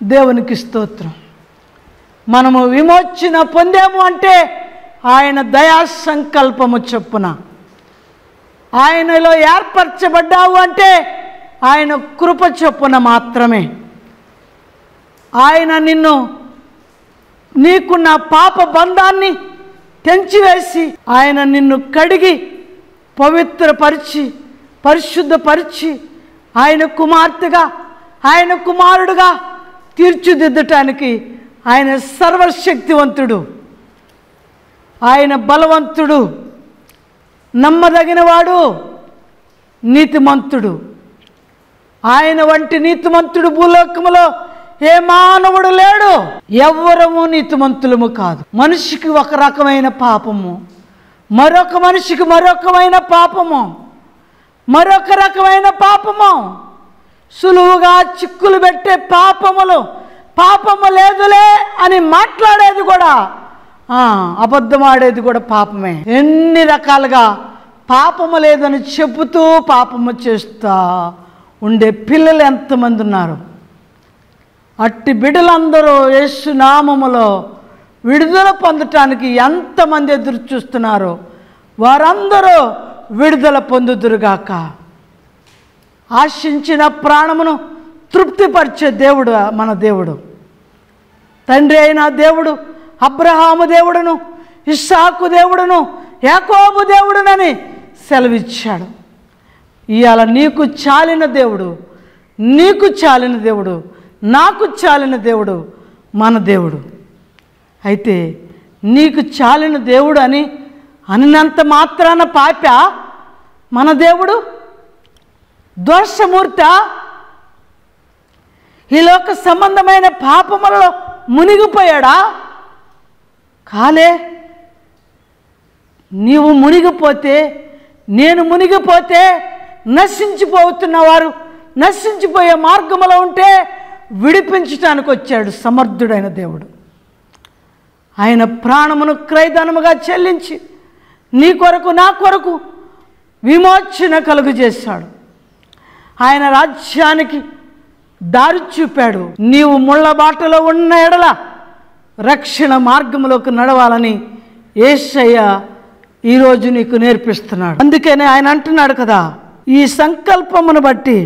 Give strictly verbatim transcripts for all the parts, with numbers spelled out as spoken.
దేవునికి స్తోత్రం. మనము విమోచన పొందాము అంటే ఆయన దయా సంకల్పము చొప్పున, ఆయనలో ఏర్పరచబడ్డావు అంటే ఆయన కృప చొప్పున మాత్రమే. ఆయన నిన్ను నీకున్న పాప బంధాన్ని తెంచివేసి ఆయన నిన్ను కడిగి పవిత్రపరిచి పరిశుద్ధపరిచి ఆయన కుమార్తెగా ఆయన కుమారుడుగా తీర్చిదిద్దటానికి ఆయన సర్వశక్తివంతుడు, ఆయన బలవంతుడు, నమ్మదగినవాడు, నీతిమంతుడు. ఆయన వంటి నీతిమంతుడు భూలోకములో ఏ మానవుడు లేడు. ఎవ్వరము నీతిమంతులము కాదు. మనిషికి ఒక రకమైన పాపము, మరొక మనిషికి మరొకమైన పాపము, మరొక రకమైన పాపము. సులువుగా చిక్కులు పెట్టే పాపములు, పాపము లేదులే అని మాట్లాడేది కూడా, అబద్ధం ఆడేది కూడా పాపమే. ఎన్ని రకాలుగా పాపము లేదని చెబుతూ పాపము చేస్తా ఉండే పిల్లలు ఎంతమంది ఉన్నారు. అట్టి బిడ్డలందరూ యేసు నామములో విడుదల పొందటానికి ఎంతమంది ఎదురు చూస్తున్నారో వారందరూ విడుదల పొందుదురుగాక. ఆశించిన ప్రాణమును తృప్తిపరిచే దేవుడు మన దేవుడు. తండ్రి అయిన దేవుడు అబ్రహాము దేవుడును, ఇస్సాకు దేవుడును, యాకోబు దేవుడునని సెలవిచ్చాడు. ఇవాళ నీకు చాలిన దేవుడు, నీకు చాలిన దేవుడు, నాకు చాలిన దేవుడు మన దేవుడు. అయితే నీకు చాలిన దేవుడు అని అన్నంత మాత్రాన పాప మన దేవుడు? దోషమూర్త? ఈ లోక సంబంధమైన పాపములలో మునిగిపోయాడా? కాలే. నీవు మునిగిపోతే, నేను మునిగిపోతే నశించిపోతున్న వారు నశించిపోయే మార్గంలో ఉంటే విడిపించటానికి వచ్చాడు సమర్థుడైన దేవుడు. ఆయన ప్రాణమును క్రయధనముగా చెల్లించి నీ కొరకు నా కొరకు విమోచన కలుగు చేశాడు. ఆయన రాజ్యానికి దారి చూపాడు. నీవు ముళ్ళ బాటలో ఉన్న ఎడల రక్షణ మార్గంలోకి నడవాలని యేసయ్య ఈరోజు నీకు నేర్పిస్తున్నాడు. అందుకనే ఆయన అంటున్నాడు కదా, ఈ సంకల్పమును బట్టి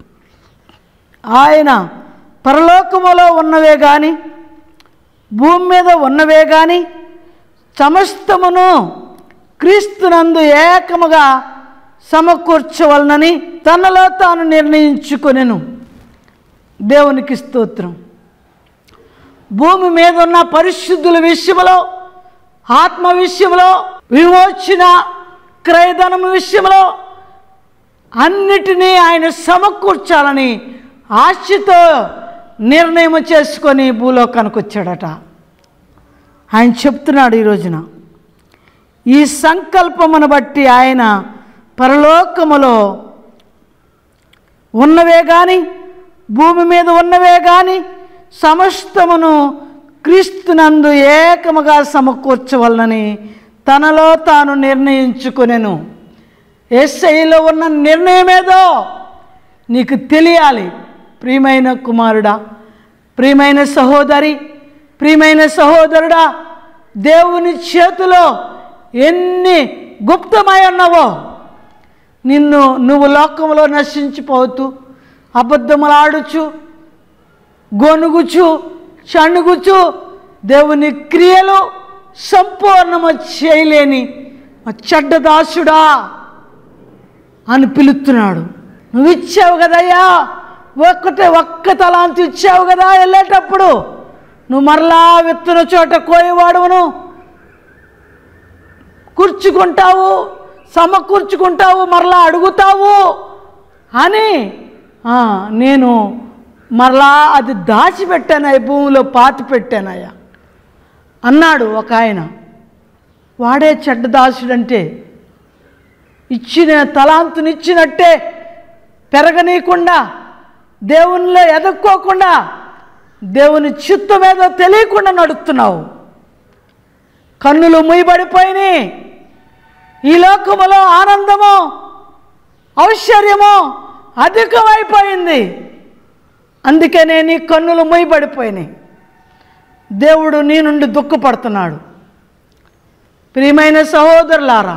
ఆయన పరలోకములో ఉన్నవే కానీ భూమి మీద ఉన్నవే కానీ సమస్తమును క్రీస్తునందు ఏకముగా సమకూర్చవలనని తనలో తాను నిర్ణయించుకొనెను. దేవునికి స్తోత్రం. భూమి మీద ఉన్న పరిశుద్ధుల విషయంలో, ఆత్మ విషయంలో, విమోచన క్రయధనం విషయంలో అన్నిటినీ ఆయన సమకూర్చాలని ఆశతో నిర్ణయం చేసుకొని భూలోకానికి వచ్చాడట. ఆయన చెప్తున్నాడు ఈ రోజున, ఈ సంకల్పమును బట్టి ఆయన పరలోకములో ఉన్నవే కానీ భూమి మీద ఉన్నవే కానీ సమస్తమును క్రీస్తునందు ఏకముగా సమకూర్చవలనని తనలో తాను నిర్ణయించుకొనెను. యేసయ్యలో ఉన్న నిర్ణయమేదో నీకు తెలియాలి. ప్రియమైన కుమారుడా, ప్రియమైన సహోదరి, ప్రియమైన సహోదరుడా, దేవుని చేతిలో ఎన్ని గుప్తమై ఉన్నావో, నిన్ను నువ్వు లోకంలో నశించిపోతూ అబద్ధములాడుచు గొనుగుచు చణుగుచు దేవుని క్రియలు సంపూర్ణము చేయలేని చెడ్డదాసుడా అని పిలుస్తున్నాడు. నువ్వు ఇచ్చావు కదయ్యా, ఒక్కటే ఒక్క తలాంతి ఇచ్చావు కదా, వెళ్ళేటప్పుడు నువ్వు మరలా విత్తన చోట కోయవాడును, కూర్చుకుంటావు, సమకూర్చుకుంటావు, మరలా అడుగుతావు అని నేను మరలా అది దాచిపెట్టానయ్య, భూమిలో పాతి పెట్టానయ్యా అన్నాడు ఒక ఆయన. వాడే చెడ్డదాసుడంటే. ఇచ్చిన తలాంతునిచ్చినట్టే పెరగనీయకుండా, దేవునిలో ఎదుక్కోకుండా, దేవుని చిత్తం ఏదో తెలియకుండా నడుస్తున్నావు. కన్నులు ముయ్యబడిపోయినాయి. ఈ లోకములో ఆనందము ఐశ్వర్యము అధికమైపోయింది. అందుకనే నీ కన్నులు మూయబడిపోయినాయి. దేవుడు నీ నుండి దుఃఖపడుతున్నాడు. ప్రియమైన సహోదరులారా,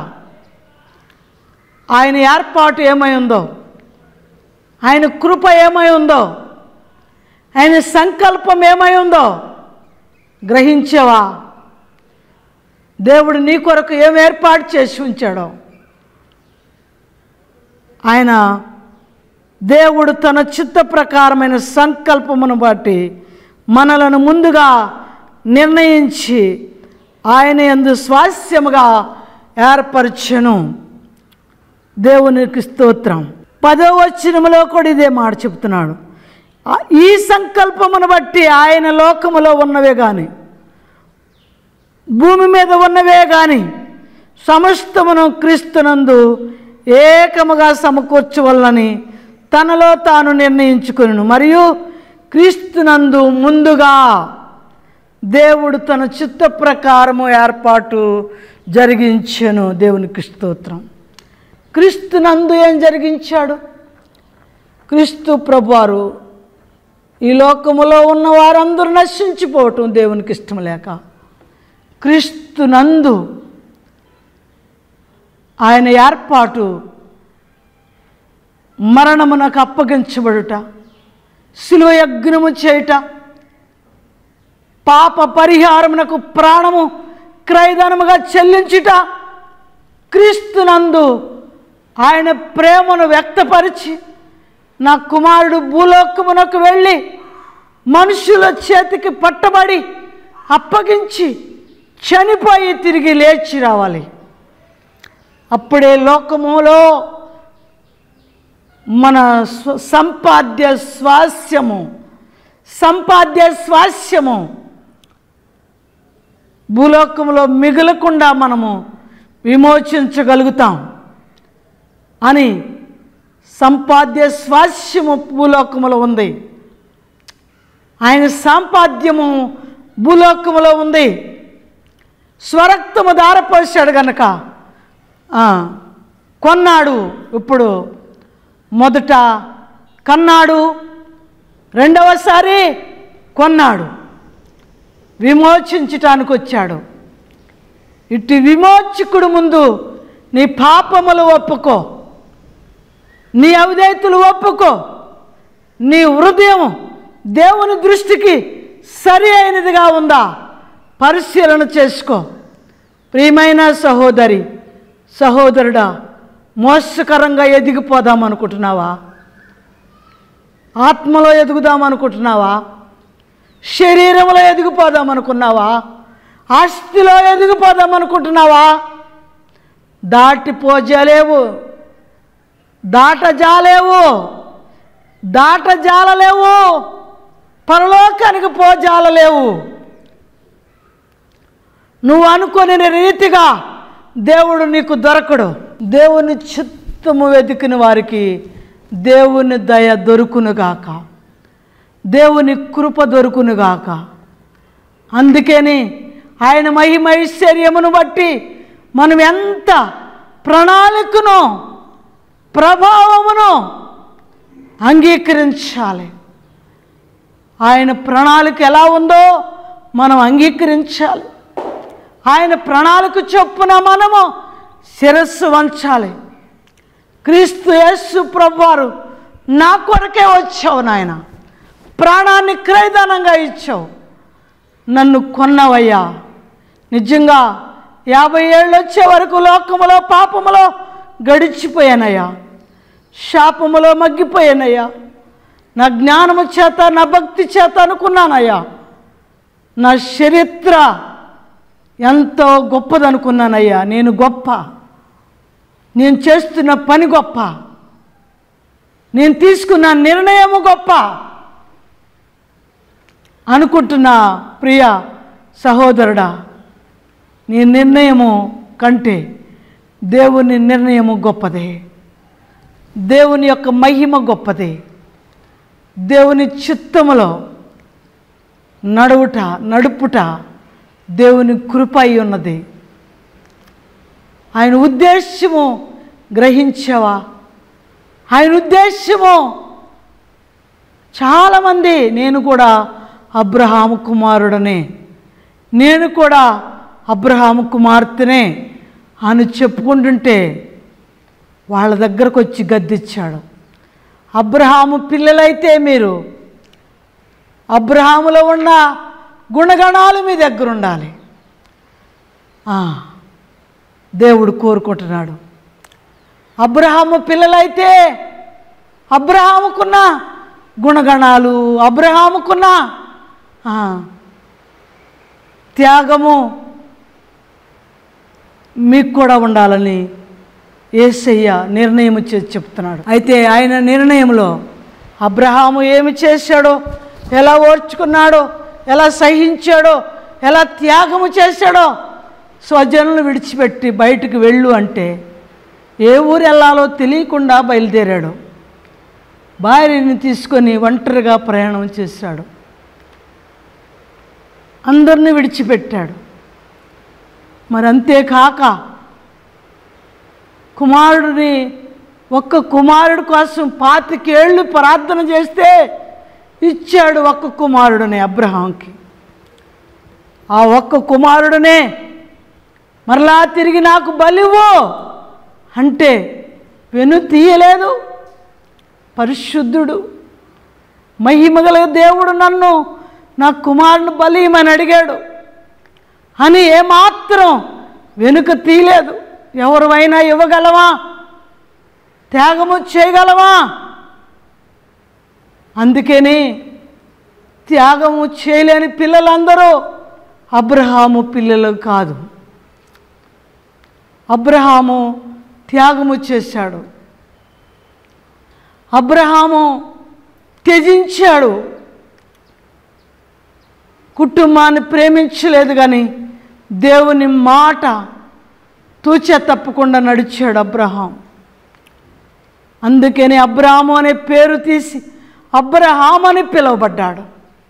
ఆయన ఏర్పాటు ఏమై ఉందో, ఆయన కృప ఏమై ఉందో, ఆయన సంకల్పం ఏమై ఉందో గ్రహించావా? దేవుడు నీ కొరకు ఏం ఏర్పాటు చేసి ఉంచాడో. ఆయన దేవుడు తన చిత్త ప్రకారమైన సంకల్పమును బట్టి మనలను ముందుగా నిర్ణయించి ఆయన యందు స్వాస్యముగా ఏర్పరచెను. దేవునికి స్తోత్రం. పదో వచనములో కూడా ఇదే మాట చెప్తున్నాడు. ఈ సంకల్పమును బట్టి ఆయన లోకములో ఉన్నవే కానీ భూమి మీద ఉన్నవే కానీ సమస్తమును క్రీస్తునందు ఏకముగా సమకూర్చవలనని తనలో తాను నిర్ణయించుకొనెను. మరియు క్రీస్తునందు ముందుగా దేవుడు తన చిత్త ప్రకారము ఏర్పాటు జరిగించెను. దేవునికి స్తోత్రం. క్రీస్తునందు ఏం జరిగించాడు? క్రీస్తు ప్రభువారు ఈ లోకములో ఉన్న వారందరూ నశించిపోవటం దేవునికి ఇష్టం లేక క్రీస్తునందు ఆయన ఏర్పాటు మరణమునకు అప్పగించబడుట, శిలువ యజ్ఞము చేయుట, పాప పరిహారమునకు ప్రాణము క్రయధనముగా చెల్లించుట, క్రీస్తునందు ఆయన ప్రేమను వ్యక్తపరిచి నా కుమారుడు భూలోకమునకు వెళ్ళి మనుషుల చేతికి పట్టబడి అప్పగించి చనిపోయి తిరిగి లేచి రావాలి. అప్పుడే లోకములో మన సంపాద్య స్వాస్యము సంపాద్య స్వాస్యము భూలోకంలో మిగలకుండా మనము విమోచించగలుగుతాం అని సంపాద్య స్వాస్యము భూలోకములో ఉంది. ఆయన సంపాద్యము భూలోకములో ఉంది. స్వరక్తము దారపోసాడు గనక కొన్నాడు. ఇప్పుడు మొదట కన్నాడు, రెండవసారి కొన్నాడు, విమోచించటానికి వచ్చాడు. ఇటు విమోచకుడు ముందు నీ పాపములు ఒప్పుకో, నీ అవిధేయతలు ఒప్పుకో, నీ హృదయం దేవుని దృష్టికి సరి అయినదిగా ఉందా పరిశీలన చేసుకో. ప్రియమైన సహోదరి సహోదరుడా, మోసకరంగా ఎదిగిపోదాం అనుకుంటున్నావా? ఆత్మలో ఎదుగుదాం అనుకుంటున్నావా? శరీరంలో ఎదిగిపోదాం అనుకున్నావా? ఆస్తిలో ఎదిగిపోదాం అనుకుంటున్నావా? దాటిపోజలేవు, దాటజాలేవు, దాటజాలలేవు, పరలోకానికి పోజాలలేవు. నువ్వు అనుకునే రీతిగా దేవుడు నీకు దొరకడు. దేవుని చిత్తము వెతికిన వారికి దేవుని దయ దొరుకునుగాక, దేవుని కృప దొరుకునుగాక. అందుకని ఆయన మహిమైశ్వర్యమును బట్టి మనం ఎంత ప్రణాళికను ప్రభావమును అంగీకరించాలి. ఆయన ప్రణాళిక ఎలా ఉందో మనం అంగీకరించాలి. ఆయన ప్రణాళిక చొప్పున మనము శిరస్సు వంచాలి. క్రీస్తు యేసు ప్రభువారు నా కొరకే వచ్చావు నాయన, ప్రాణాన్ని క్రయధనంగా ఇచ్చావు, నన్ను కొన్నవయ్యా. నిజంగా యాభై ఏళ్ళు వచ్చే వరకు లోకములో పాపములో గడిచిపోయానయ్యా, శాపములో మగ్గిపోయానయ్యా. నా జ్ఞానము చేత నా భక్తి చేత అనుకున్నానయ్యా, నా చరిత్ర ఎంతో గొప్పదనుకున్నానయ్యా. నేను గొప్ప, నేను చేస్తున్న పని గొప్ప, నేను తీసుకున్న నిర్ణయము గొప్ప అనుకుంటున్నా. ప్రియ సహోదరుడా, నీ నిర్ణయము కంటే దేవుని నిర్ణయము గొప్పదే. దేవుని యొక్క మహిమ గొప్పదే. దేవుని చిత్తములో నడువుట నడుపుట దేవుని కృప అయి ఉన్నది. ఆయన ఉద్దేశ్యము గ్రహించావా? ఆయన ఉద్దేశ్యము చాలామంది నేను కూడా అబ్రహాము కుమారుడనే, నేను కూడా అబ్రహాము కుమార్తెనే అని చెప్పుకుంటుంటే వాళ్ళ దగ్గరకు వచ్చి గద్దిచ్చాడు. అబ్రహాము పిల్లలైతే మీరు అబ్రహాములో ఉన్న గుణగణాలు మీ దగ్గర ఉండాలి. దేవుడు కోరుకుంటున్నాడు. అబ్రహాము పిల్లలైతే అబ్రహాముకున్న గుణగణాలు, అబ్రహాముకున్న త్యాగము మీకు కూడా ఉండాలని యేసయ్య నిర్ణయం చేసి చెప్తున్నాడు. అయితే ఆయన నిర్ణయంలో అబ్రహాము ఏమి చేశాడో, ఎలా ఓర్చుకున్నాడో, ఎలా సహించాడో, ఎలా త్యాగము చేశాడో, స్వజనులు విడిచిపెట్టి బయటకు వెళ్ళు అంటే ఏ ఊరు వెళ్ళాలో తెలియకుండా బయలుదేరాడు. భార్యని తీసుకొని ఒంటరిగా ప్రయాణం చేశాడు. అందరిని విడిచిపెట్టాడు. మరి అంతేకాక కుమారుడిని, ఒక్క కుమారుడు కోసం పాతికేళ్ళు ప్రార్థన చేస్తే ఇచ్చాడు ఒక్క కుమారుడిని అబ్రహాంకి. ఆ ఒక్క కుమారుడినే మరలా తిరిగి నాకు బలివ్వు అంటే వెను తీయలేదు. పరిశుద్ధుడు, మహిమగల దేవుడు నన్ను నా కుమారుని బలిమని అడిగాడు అని ఏమాత్రం వెనుక తీయలేదు. ఎవరివైనా ఇవ్వగలవా? త్యాగము చేయగలవా? అందుకని త్యాగము చేయలేని పిల్లలందరూ అబ్రహాము పిల్లలు కాదు. అబ్రహాము త్యాగము చేశాడు. అబ్రహాము త్యజించాడు. కుటుంబాన్ని ప్రేమించలేదు, కానీ దేవుని మాట తూచే తప్పకుండా నడిచాడు అబ్రహాం. అందుకని అబ్రహాము అనే పేరు తీసి అబ్రహాం అని పిలువబడ్డాడు.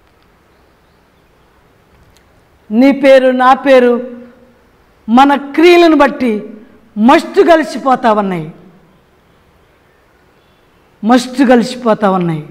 నీ పేరు, నా పేరు మన క్రియలను బట్టి మస్తు కలిసిపోతా ఉన్నాయి, మస్తు కలిసిపోతా ఉన్నాయి.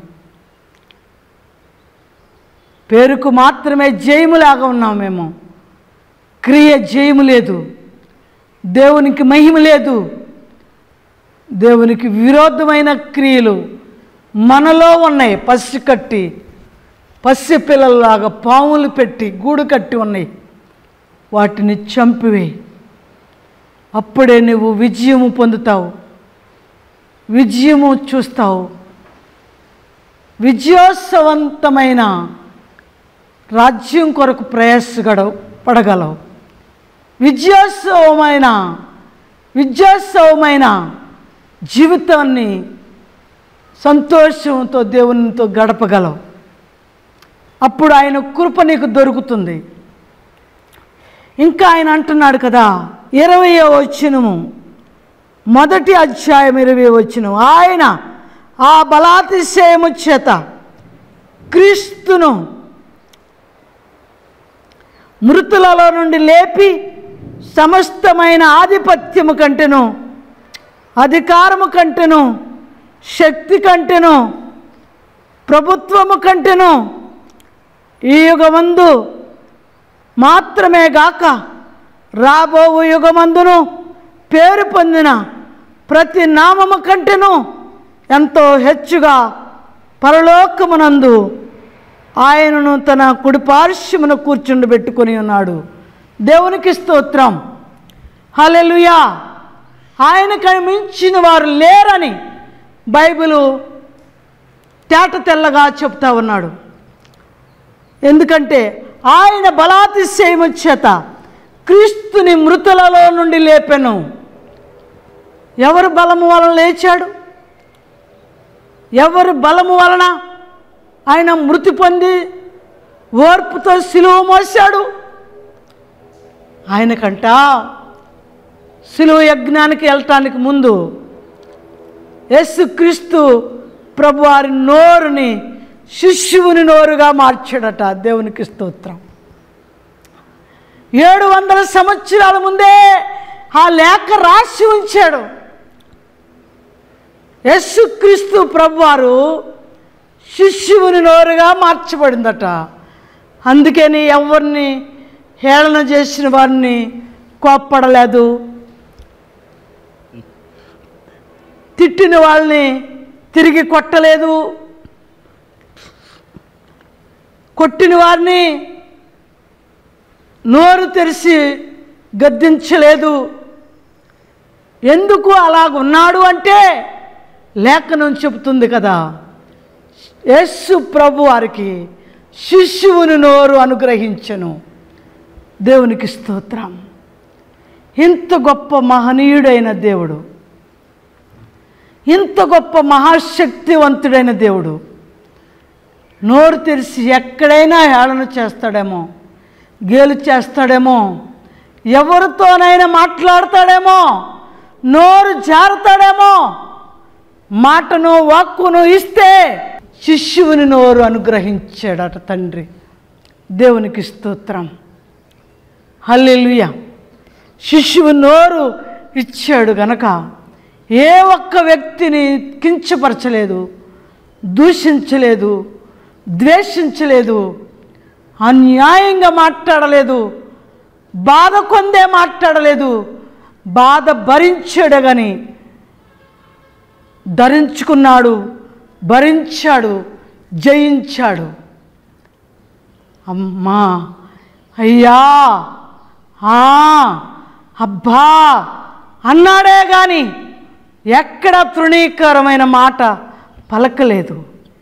పేరుకు మాత్రమే జయములాగా ఉన్నాం మేము, క్రియ జయము లేదు, దేవునికి మహిమ లేదు. దేవునికి విరోధమైన క్రియలు మనలో ఉన్నాయి. పసి కట్టి పసి పిల్లల్లాగా పాములు పెట్టి గూడు కట్టి ఉన్నాయి. వాటిని చంపివేయి. అప్పుడే నువ్వు విజయము పొందుతావు, విజయము చూస్తావు. విజయోత్సవంతమైన రాజ్యం కొరకు ప్రయాసగడ పడగలవు. విజయోత్సవమైన విజయోత్సవమైన జీవితాన్ని సంతోషంతో దేవునితో గడపగలవు. అప్పుడు ఆయన కృప నీకు దొరుకుతుంది. ఇంకా ఆయన అంటున్నాడు కదా, ఇరవయో వచనము, మొదటి అధ్యాయం ఇరవై వచనం, ఆయన ఆ బలాతిశయము చేత క్రీస్తును మృతులలో నుండి లేపి సమస్తమైన ఆధిపత్యము కంటెను, అధికారము కంటెను, శక్తి కంటెను, ప్రభుత్వము కంటెను ఈ యుగమందు మాత్రమే గాక రాబో యుగమందును పేరు పొందిన ప్రతి నామము కంటెను ఎంతో హెచ్చుగా పరలోకమునందు ఆయనను తన కుడి పార్శ్వమున కూర్చుండబెట్టుకొని ఉన్నాడు. దేవునికి స్తోత్రం, హల్లెలూయా. ఆయనకు మించిన వారు లేరని బైబిలు తేట తెల్లగా చెప్తా ఉన్నాడు. ఎందుకంటే ఆయన బలాతిశయము చేత క్రీస్తుని మృతులలో నుండి లేపెను. ఎవరు బలము వలన లేచాడు? ఎవరి బలము వలన ఆయన మృతి పొంది ఓర్పుతో సిలువ మోసాడు? ఆయనకంట సిలువ యజ్ఞానికి వెళ్ళటానికి ముందు యేసుక్రీస్తు ప్రభు వారి నోరుని శిష్యువుని నోరుగా మార్చాడట. దేవునికి స్తోత్రం. ఏడు వందల సంవత్సరాల ముందే ఆ లేఖ రాసి ఉంచాడు. యేసుక్రీస్తు ప్రభువారు శిష్యుని నోరుగా మార్చబడిందట. అందుకని ఎవరిని హేళన చేసిన వారిని కోప్పడలేదు, తిట్టిన వాళ్ళని తిరిగి కొట్టలేదు, కొట్టిన వారిని నోరు తెరిచి గద్దించలేదు. ఎందుకు అలాగున్నాడు అంటే లేఖనం చెబుతుంది కదా, యేసు ప్రభు వారికి శిష్యువుని నోరు అనుగ్రహించెను. దేవునికి స్తోత్రం. ఇంత గొప్ప మహనీయుడైన దేవుడు, ఇంత గొప్ప మహాశక్తివంతుడైన దేవుడు నోరు తెరిచి ఎక్కడైనా హేళన చేస్తాడేమో, గేలు చేస్తాడేమో, ఎవరితోనైనా మాట్లాడతాడేమో, నోరు జారుతాడేమో, మాటను వాక్కును ఇస్తే శిష్యువుని నోరు అనుగ్రహించాడట తండ్రి. దేవునికి స్తోత్రం. హల్లెలూయా. శిష్యువు నోరు ఇచ్చాడు గనక ఏ ఒక్క వ్యక్తిని కించపరచలేదు, దూషించలేదు, ద్వేషించలేదు, అన్యాయంగా మాట్లాడలేదు, బాధ కొందే మాట్లాడలేదు. బాధ భరించాడు కానీ ధరించుకున్నాడు, భరించాడు, జయించాడు. అమ్మా, అయ్యా, ఆ, అబ్బా అన్నాడే కానీ ఎక్కడ తృణీకరమైన మాట పలకలేదు.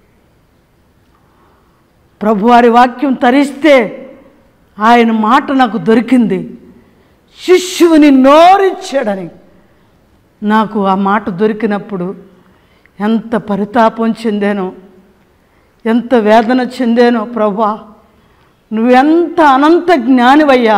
ప్రభువారి వాక్యం తరిస్తే ఆయన మాట నాకు దొరికింది, శిష్యువుని నోరిచ్చాడని. నాకు ఆ మాట దొరికినప్పుడు ఎంత పరితాపం చెందానో, ఎంత వేదన చెందానో. ప్రభువా, నువ్వెంత అనంత జ్ఞానివయ్యా,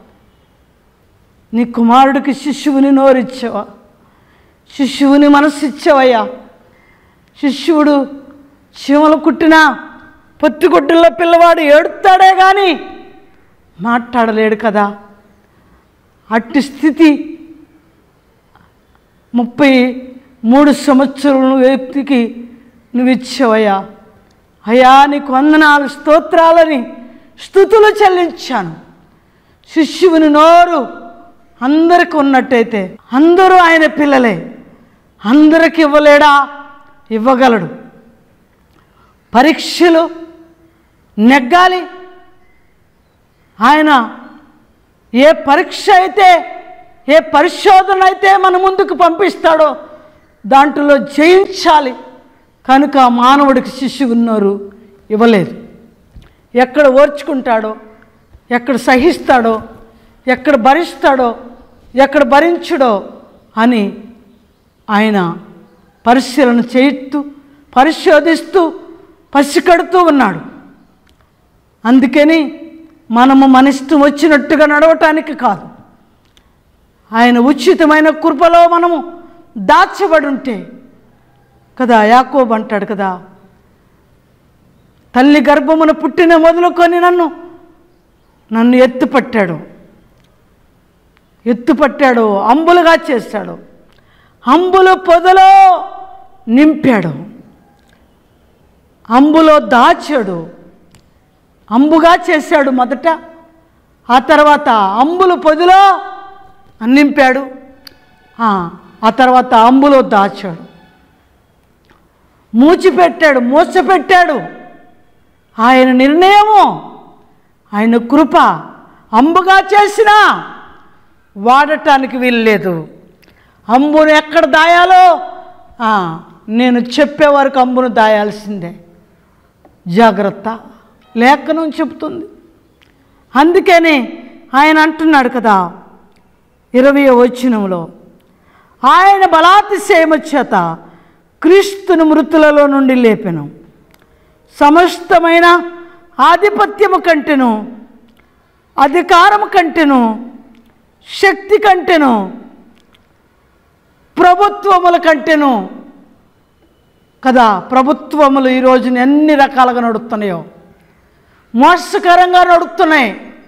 నీ కుమారుడికి శిష్యువుని నోరిచ్చావా, శిష్యువుని మనసు ఇచ్చావయ్యా. శిష్యుడు చీమలు కుట్టినా పొత్తిగుడ్డల్లో పిల్లవాడు ఏడుతాడే కానీ మాట్లాడలేడు కదా. అట్టి స్థితి ముప్పై మూడు సంవత్సరాల వ్యక్తికి నువ్వు ఇచ్చావయ్యా. అయ్యా, నీకు వందనాలు, స్తోత్రాలని స్తుతులు చెల్లించాను. శిష్యువుని నోరు అందరికి ఉన్నట్టయితే అందరూ ఆయన పిల్లలే, అందరికి ఇవ్వలేడా? ఇవ్వగలడు. పరీక్షలు నెగ్గాలి. ఆయన ఏ పరీక్ష అయితే, ఏ పరిశోధన అయితే మన ముందుకు పంపిస్తాడో దాంట్లో జయించాలి. కనుక మానవుడికి శిష్యువున్నారు ఇవ్వలేదు. ఎక్కడ ఓర్చుకుంటాడో, ఎక్కడ సహిస్తాడో, ఎక్కడ భరిస్తాడో, ఎక్కడ భరించడో అని ఆయన పరిశీలన చేయిస్తూ, పరిశోధిస్తూ, పసికడుతూ ఉన్నాడు. అందుకని మనము మన ఇష్టం వచ్చినట్టుగా నడవటానికి కాదు, ఆయన ఉచితమైన కృపలో మనము దాచబడి ఉంటే కదా. యాకోబు అంటాడు కదా, తల్లి గర్భమున పుట్టిన మొదలుకొని నన్ను నన్ను ఎత్తుపట్టాడు, ఎత్తుపట్టాడు, అంబులుగా చేశాడు, అంబులు పొదలో నింపాడు, అంబులో దాచాడు, అంబుగా చేశాడు మొదట. ఆ తర్వాత అంబులు పొదిలో నింపాడు, ఆ తర్వాత అంబులో దాచాడు, మూచిపెట్టాడు, మూసపెట్టాడు. ఆయన నిర్ణయము, ఆయన కృప. అంబుగా చేసినా వాడటానికి వీల్లేదు. అంబును ఎక్కడ దాయాలో నేను చెప్పే వరకు అంబును దాయాల్సిందే. జాగ్రత్త, లేఖనం చెబుతుంది. అందుకని ఆయన అంటున్నాడు కదా ఇరవై వచనంలో, ఆయన బలాతిశయము చేత క్రీస్తును మృతులలో నుండి లేపెను, సమస్తమైన ఆధిపత్యము కంటెను, అధికారము కంటెను, శక్తి కంటెను, ప్రభుత్వముల కంటెను కదా. ప్రభుత్వములు ఈరోజున ఎన్ని రకాలుగా నడుస్తున్నాయో, మోసకరంగా నడుస్తున్నాయి.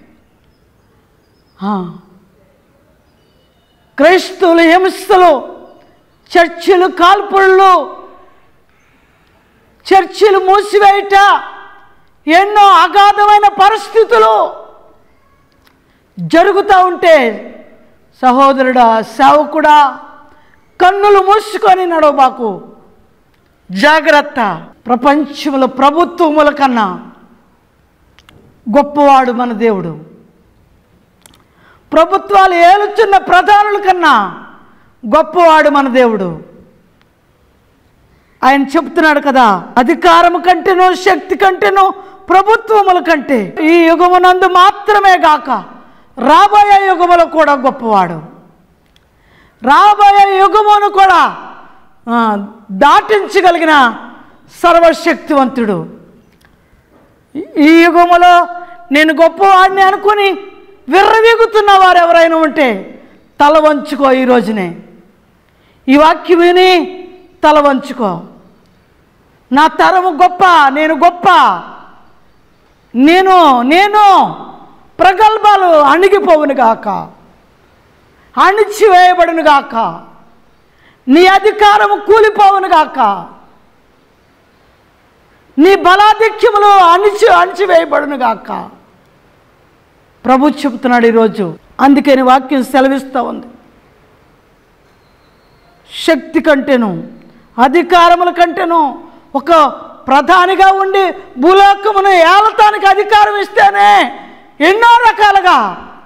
క్రైస్తవులు హింసలు, చర్చిలు కాల్పుళ్ళు, చర్చిలు మూసివేయట, ఎన్నో అగాధమైన పరిస్థితులు జరుగుతూ ఉంటే సహోదరుడా, సేవకుడా, కన్నులు మూసుకొని నడవబాకు, జాగ్రత్త. ప్రపంచంలో ప్రభుత్వముల కన్నా గొప్పవాడు మన దేవుడు. ప్రభుత్వాలు ఏలుచున్న ప్రధానుల కన్నా గొప్పవాడు మన దేవుడు. ఆయన చెప్తున్నాడు కదా, అధికారము కంటేనో శక్తి కంటేనో ప్రభుత్వముల కంటే ఈ యుగమునందు మాత్రమే గాక రాబోయే యుగములో కూడా గొప్పవాడు. రాబోయే యుగమును కూడా దాటించగలిగిన సర్వశక్తివంతుడు. ఈ యుగములో నేను గొప్పవాడిని అనుకుని విర్రవీగుతున్న వారు ఎవరైనా ఉంటే తల వంచుకో. ఈ రోజునే ఈ వాక్యం విని తల వంచుకో. నా తరము గొప్ప, నేను గొప్ప, నేను నేను ప్రగల్భాలు అణిగిపోవును గాక, అణిచివేయబడును గాక, నీ అధికారము కూలిపోవును గాక, నీ బలాధిక్యములు అణిచి అణిచివేయబడును గాక ప్రభు చెబుతున్నాడు ఈరోజు. అందుకని వాక్యం సెలవిస్తూ ఉంది, శక్తి కంటేను అధికారముల కంటేను ఒక ప్రధానిగా ఉండి భూలోకమును ఏలటానికి అధికారం ఇస్తేనే ఎన్నో రకాలుగా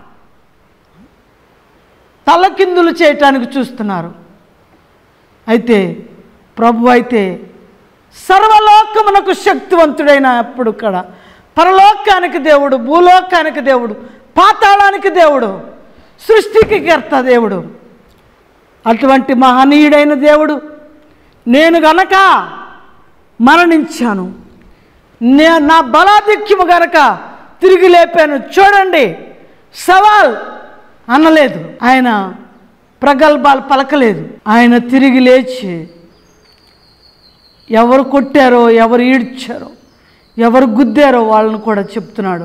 తలకిందులు చేయటానికి చూస్తున్నారు. అయితే ప్రభు అయితే సర్వలోకమునకు శక్తివంతుడైన అప్పుడు ఇక్కడ పరలోకానికి దేవుడు, భూలోకానికి దేవుడు, పాతాళానికి దేవుడు, సృష్టికి కర్త దేవుడు. అటువంటి మహనీయుడైన దేవుడు నేను గనక మరణించాను, నే నా బలాధిక్యము గనక తిరిగి లేపాను చూడండి, సవాల్ అనలేదు. ఆయన ప్రగల్భాలు పలకలేదు. ఆయన తిరిగి లేచి ఎవరు కొట్టారో, ఎవరు ఈడ్చారో, ఎవరు గుద్దారో వాళ్ళను కూడా చెప్తున్నాడు,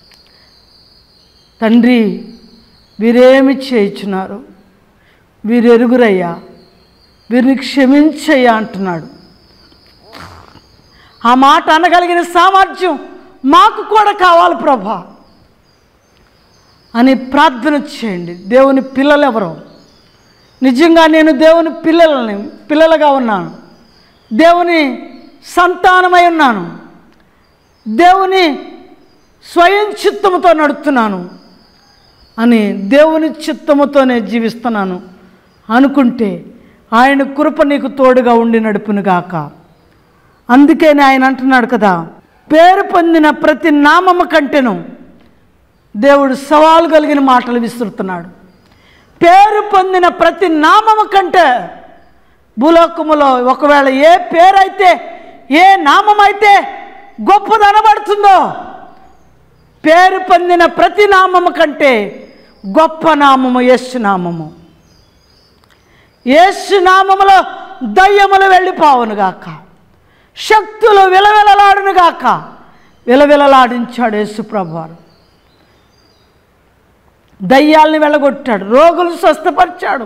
తండ్రి వీరేమి చేయించున్నారు, వీరెరుగురయ్యా, వీరిని క్షమించయ్యా అంటున్నాడు. ఆ మాట అనగలిగిన సామర్థ్యం మాకు కూడా కావాలి ప్రభా అని ప్రార్థన చేయండి. దేవుని పిల్లలు ఎవరో, నిజంగా నేను దేవుని పిల్లలని పిల్లలుగా ఉన్నాను, దేవుని సంతానమై ఉన్నాను, దేవుని స్వయం చిత్తముతో నడుస్తున్నాను అని దేవుని చిత్తముతోనే జీవిస్తున్నాను అనుకుంటే ఆయన కృప నీకు తోడుగా ఉండి నడుపునుగాక. అందుకని ఆయన అంటున్నాడు కదా, పేరు పొందిన ప్రతి నామము కంటేను దేవుడు సవాలు కలిగిన మాటలు విసురుతున్నాడు. పేరు పొందిన ప్రతి నామము కంటే భూలోకములో ఒకవేళ ఏ పేరైతే, ఏ నామమైతే గొప్పది అనబడుతుందో, పేరు పొందిన ప్రతి నామము కంటే గొప్ప నామము యేసు నామము. యేసు నామములో దయ్యములు వెళ్ళిపోవునుగాక, శక్తులు విలవిలలాడునుగాక. విలవిలలాడించాడు యేసు ప్రభువారు. దయ్యాల్ని వెళ్ళగొట్టాడు, రోగులు స్వస్థపరిచాడు.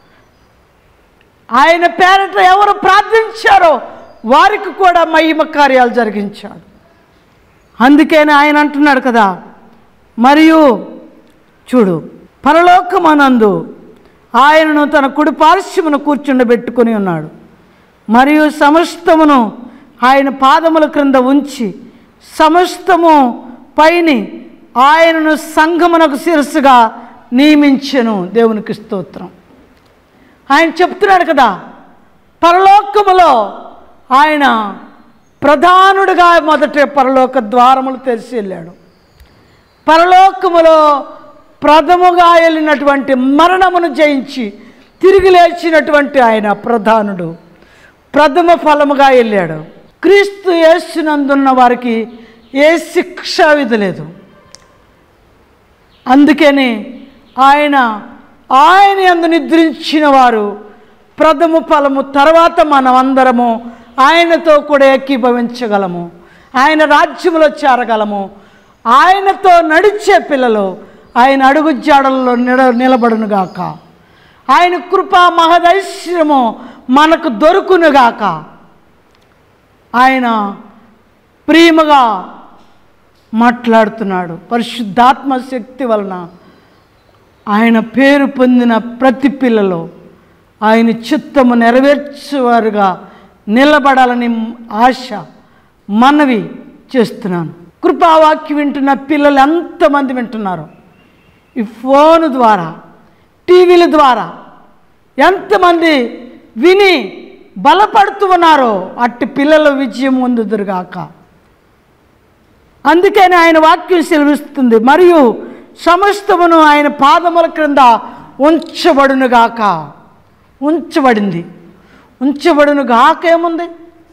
ఆయన పేరట ఎవరు ప్రార్థించారో వారికి కూడా మహిమ కార్యాలు జరిగించాడు. అందుకని ఆయన అంటున్నాడు కదా, మరియు చూడు పరలోకమనందు ఆయనను తన కుడి పార్శ్వమును కూర్చుండబెట్టుకొని ఉన్నాడు, మరియు సమస్తమును ఆయన పాదముల క్రింద ఉంచి సమస్తము పైని ఆయనను సంఘమునకు శిరస్సుగా నియమించెను. దేవునికి స్తోత్రం. ఆయన చెప్తున్నాడు కదా, పరలోకములో ఆయన ప్రధానుడిగా మొదట పరలోక ద్వారములు తెరిచి వెళ్ళాడు. పరలోకములో ప్రథముగా వెళ్ళినటువంటి మరణమును జయించి తిరిగి లేచినటువంటి ఆయన ప్రధానుడు, ప్రథమ ఫలముగా వెళ్ళాడు. క్రీస్తు యేసునందున్న వారికి ఏ శిక్ష విధి లేదు. అందుకని ఆయన ఆయన యందు నిద్రించిన వారు ప్రథమ ఫలము, తర్వాత మనం అందరము ఆయనతో కూడా ఏకీభవించగలము, ఆయన రాజ్యములో చేరగలము. ఆయనతో నడిచే పిల్లలు ఆయన అడుగు జాడల్లో నిల నిలబడునుగాక. ఆయన కృపా మహదైశ్వర్యము మనకు దొరుకునుగాక. ఆయన ప్రేమగా మాట్లాడుతున్నాడు. పరిశుద్ధాత్మ శక్తి వలన ఆయన పేరు పొందిన ప్రతి పిల్లలో ఆయన చిత్తము నెరవేర్చేవారుగా నిలబడాలని ఆశ మనవి చేస్తున్నాను. కృపావాక్యం వింటున్న పిల్లలు ఎంతమంది వింటున్నారు? ఈ ఫోను ద్వారా, టీవీల ద్వారా ఎంతమంది విని బలపడుతూ ఉన్నారో అట్టి పిల్లల విజయం పొందుదురుగాక. అందుకని ఆయన వాక్యం సెలవిస్తుంది, మరియు సమస్తమును ఆయన పాదముల క్రింద ఉంచబడునుగాక. ఉంచబడింది. ఉంచబడును గాక ఏముంది?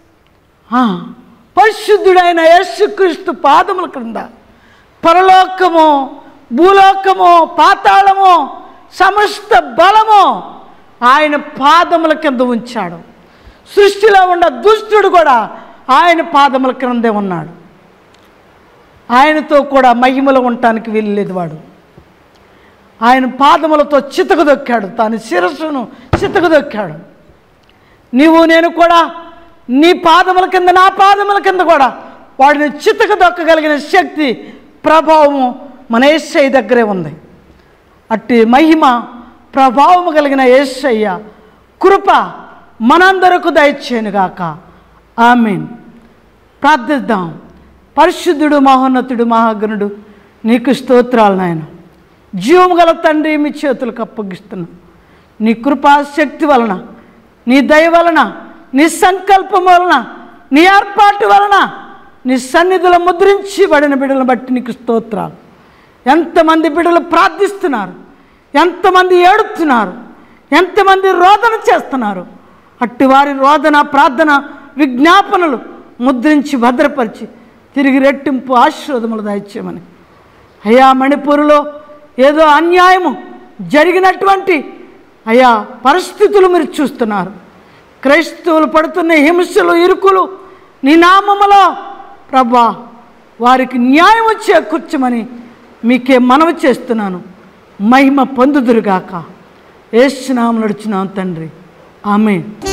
పరిశుద్ధుడైన యేసుక్రీస్తు పాదముల క్రింద పరలోకము, భూలోకము, పాతాళము, సమస్త బలము ఆయన పాదముల కింద ఉంచాడు. సృష్టిలో ఉన్న దుష్టుడు కూడా ఆయన పాదముల క్రిందే ఉన్నాడు. ఆయనతో కూడా మహిమలో ఉండటానికి వీల్లేదు. వాడు ఆయన పాదములతో చితకదొక్కాడు, తాను శిరస్సును చితకదొక్కాడు. నీవు నేను కూడా నీ పాదముల కింద, నా పాదముల కింద కూడా వాడిని చితకదొక్కగలిగిన శక్తి, ప్రభావము మన యేసయ్య దగ్గరే ఉంది. అట్టి మహిమ ప్రభావము కలిగిన యేసయ్య కృప మనందరకు దయచేయునుగాక. ఆమేన్. ప్రార్థిద్దాం. పరిశుద్ధుడు, మహోన్నతుడు, మహాగణుడు, నీకు స్తోత్రాలు నాయన. జీవము గల తండ్రి, మీ చేతులకు అప్పగిస్తున్నాం. నీ కృపాశక్తి వలన, నీ దయ వలన, నీ సంకల్పం వలన, నీ ఏర్పాటు వలన, నీ సన్నిధిలో ముద్రించబడిన బిడ్డలను బట్టి నీకు స్తోత్రాలు. ఎంతమంది బిడ్డలు ప్రార్థిస్తున్నారు, ఎంతమంది ఏడుస్తున్నారు, ఎంతమంది రోదన చేస్తున్నారు. అట్టి వారి రోదన, ప్రార్థన, విజ్ఞాపనలు ముద్రించి భద్రపరిచి తిరిగి రెట్టింపు ఆశీర్వాదములు దయచేయమని. అయ్యా, మణిపూర్లో ఏదో అన్యాయము జరిగినటువంటి అయ్యా పరిస్థితులు మీరు చూస్తున్నారు. క్రైస్తవులు పడుతున్న హింసలు, ఇరుకులు నీ నామములో ప్రభువా వారికి న్యాయం చేకూర్చమని మీకే మనవి చేస్తున్నాను. మహిమ పొందుదురుగాక. యేసు నామములో నడుచున్నాం తండ్రి. ఆమేన్.